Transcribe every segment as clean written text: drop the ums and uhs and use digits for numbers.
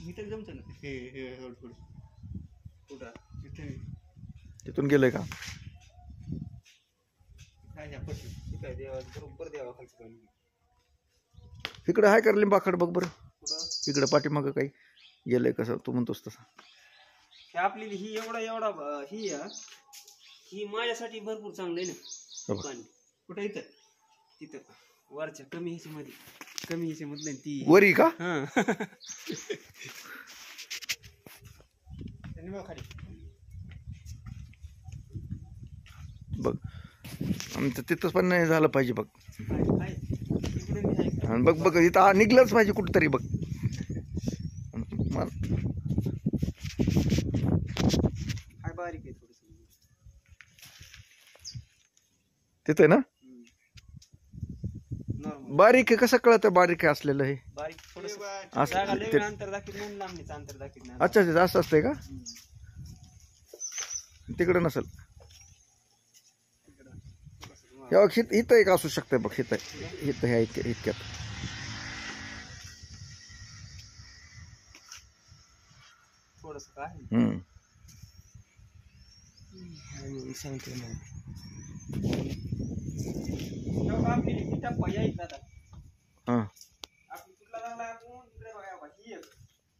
इथं जमतं ना हे थोडं कुठं इथे तिथून गेलंय का? काय ह्या पशी काय देवा बरोबर देवा खालचं पाणी इकडे हाय कर लिंबाखड बघ बरं. कुठं इकडे पाठीमागं काही गेलंय कसं तू म्हणतोस तसं. हे आपली ही एवढा ही माझ्यासाठी भरपूर चांगलं आहे ना पाणी. कुठं इथं तिथं वरच्या कमी ह्याच्यामधलं ती वरी का? हा खाली बघ आमचं तिथंच पण नाही झालं पाहिजे बघ. आणि बघ बघ इथं निघलंच पाहिजे कुठंतरी बघ. बारीक आहे थोडस तिथे ना नॉर्मल बारीक आहे. कसं कळतं बारीक आहे असलेलं हे? बारीक थोडस असं अंतर दाखवत नाही लांबीचं अंतर दाखवत नाही. अच्छा अच्छा असं असतंय का? तिकडे नसेल. हे बघ इथं एक असू शकतंय बघ. इथं ह्या इतक्यात थोडस काय सांगते ना आपली टप्पा यायच दादा. हा आपली कुठला लागला आपण इकडे बघा ही एक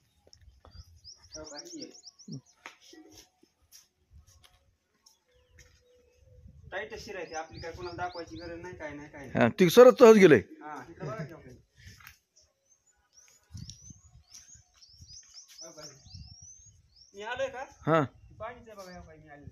टाईट शिर आहे आपली काय कोणाला दाखवायची गरज नाही काय नाही. ती सरच सहज गेलंय. हा इकडे बघा की आपण मी आलोय का? हा पाणीच आहे बघा मी आलोय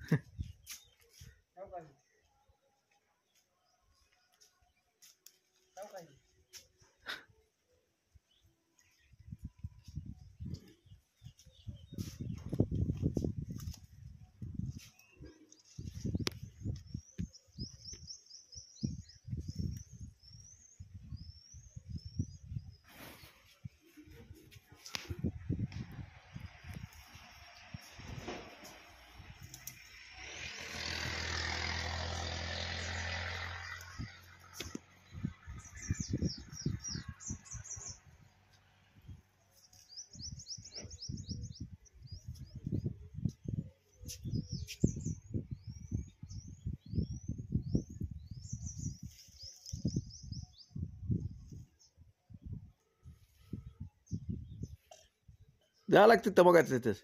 द्यावं लागतं तिथं बघायचं तिथेच.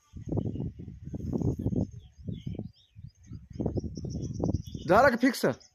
झाला का फिक्स?